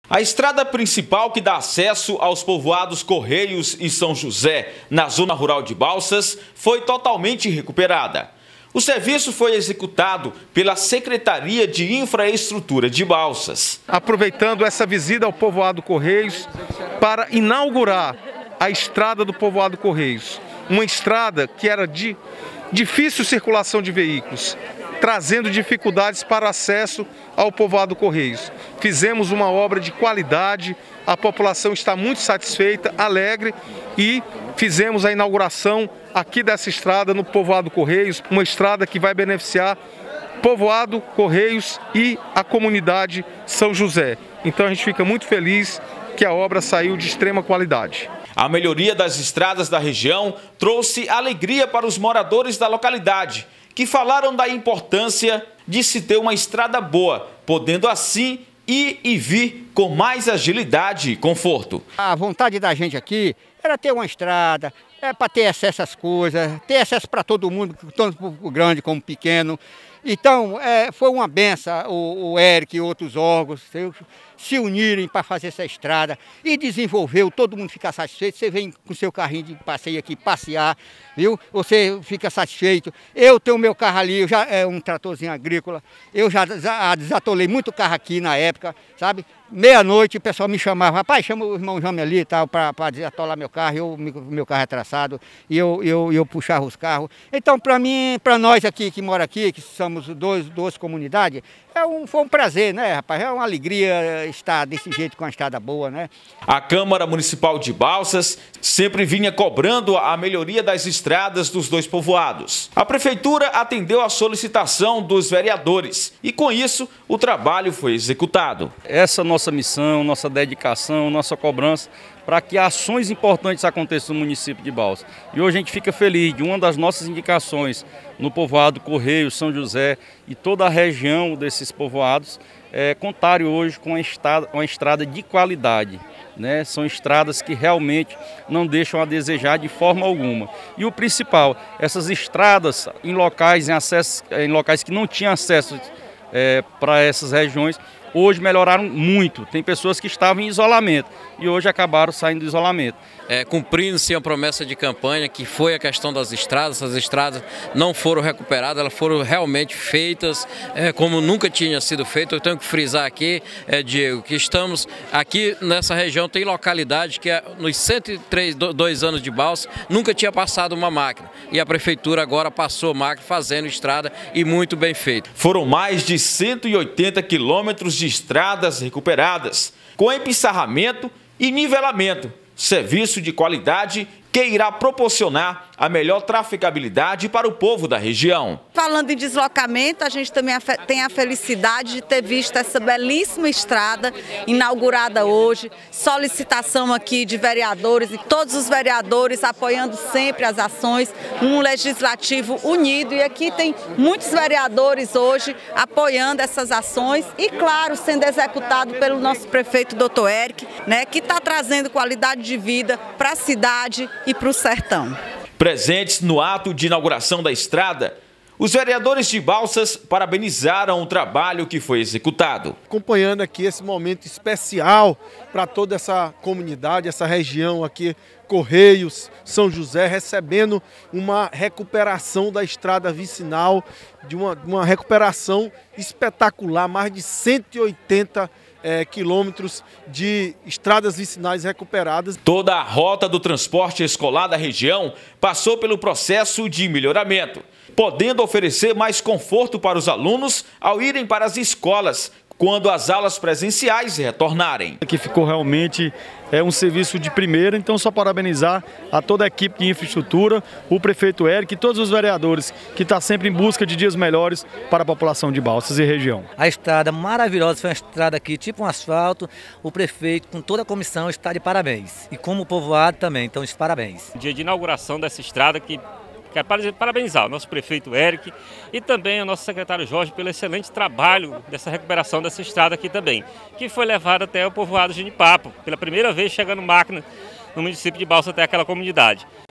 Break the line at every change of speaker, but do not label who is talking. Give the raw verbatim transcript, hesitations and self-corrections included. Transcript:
A estrada principal que dá acesso aos povoados Correios e São José, na zona rural de Balsas, foi totalmente recuperada. O serviço foi executado pela Secretaria de Infraestrutura de Balsas.
Aproveitando essa visita ao povoado Correios para inaugurar a estrada do povoado Correios, uma estrada que era de difícil circulação de veículos, trazendo dificuldades para o acesso ao povoado Correios. Fizemos uma obra de qualidade, a população está muito satisfeita, alegre, e fizemos a inauguração aqui dessa estrada no povoado Correios, uma estrada que vai beneficiar povoado Correios e a comunidade São José. Então a gente fica muito feliz que a obra saiu de extrema qualidade.
A melhoria das estradas da região trouxe alegria para os moradores da localidade, que falaram da importância de se ter uma estrada boa, podendo assim ir e vir com mais agilidade e conforto.
A vontade da gente aqui era ter uma estrada, é para ter acesso às coisas, ter acesso para todo mundo, tanto grande como pequeno. Então, é, foi uma benção o, o Eric e outros órgãos se unirem para fazer essa estrada e desenvolver, todo mundo fica satisfeito. Você vem com o seu carrinho de passeio aqui passear, viu? Você fica satisfeito. Eu tenho meu carro ali, eu já, é um tratorzinho agrícola, eu já desatolei muito carro aqui na época, sabe? Meia-noite o pessoal me chamava, rapaz, chama o irmão Jame ali e tal, para desatolar meu carro, eu, meu carro é traçado, e eu, eu, eu puxava os carros. Então, para mim, para nós aqui que mora aqui, que somos dois, duas comunidades, é um, foi um prazer, né, rapaz? É uma alegria estar desse jeito com a estrada boa, né?
A Câmara Municipal de Balsas sempre vinha cobrando a melhoria das estradas dos dois povoados. A Prefeitura atendeu a solicitação dos vereadores e, com isso, o trabalho foi executado.
Essa nossa missão, nossa dedicação, nossa cobrança para que ações importantes aconteçam no município de Balsas. E hoje a gente fica feliz de uma das nossas indicações no povoado Correios, São José e toda a região desses povoados é, contarem hoje com uma estrada, uma estrada de qualidade. Né? São estradas que realmente não deixam a desejar de forma alguma. E o principal, essas estradas em locais, em, acesso, em locais que não tinham acesso é, para essas regiões, hoje melhoraram muito. Tem pessoas que estavam em isolamento e hoje acabaram saindo do isolamento.
É, cumprindo-se a promessa de campanha, que foi a questão das estradas. Essas estradas não foram recuperadas, elas foram realmente feitas é, como nunca tinha sido feito. Eu tenho que frisar aqui, é, Diego, que estamos aqui nessa região, tem localidade que nos cento e três, dois anos de Balsas nunca tinha passado uma máquina. E a Prefeitura agora passou máquina fazendo estrada e muito bem feito.
Foram mais de cento e oitenta quilômetros de estradas recuperadas, com empissarramento e nivelamento. Serviço de qualidade que irá proporcionar a melhor trafegabilidade para o povo da região.
Falando em deslocamento, a gente também tem a felicidade de ter visto essa belíssima estrada inaugurada hoje, solicitação aqui de vereadores e todos os vereadores apoiando sempre as ações, um legislativo unido, e aqui tem muitos vereadores hoje apoiando essas ações e, claro, sendo executado pelo nosso prefeito doutor Eric, né, que está trazendo qualidade de vida para a cidade e para o sertão.
Presentes no ato de inauguração da estrada, os vereadores de Balsas parabenizaram o trabalho que foi executado.
Acompanhando aqui esse momento especial para toda essa comunidade, essa região aqui, Correios, São José, recebendo uma recuperação da estrada vicinal, de uma, uma recuperação espetacular, mais de cento e oitenta É, quilômetros de estradas vicinais recuperadas.
Toda a rota do transporte escolar da região passou pelo processo de melhoramento, podendo oferecer mais conforto para os alunos ao irem para as escolas, quando as aulas presenciais retornarem.
Que ficou realmente é um serviço de primeira, então só parabenizar a toda a equipe de infraestrutura, o prefeito Eric e todos os vereadores que estão sempre em busca de dias melhores para a população de Balsas e região.
A estrada maravilhosa, foi uma estrada aqui, tipo um asfalto, o prefeito com toda a comissão está de parabéns. E como o povoado também, então de parabéns.
Dia de inauguração dessa estrada que quero parabenizar o nosso prefeito Eric e também o nosso secretário Jorge pelo excelente trabalho dessa recuperação dessa estrada aqui também, que foi levada até o povoado de Genipapo, pela primeira vez chegando máquina no município de Balsas até aquela comunidade.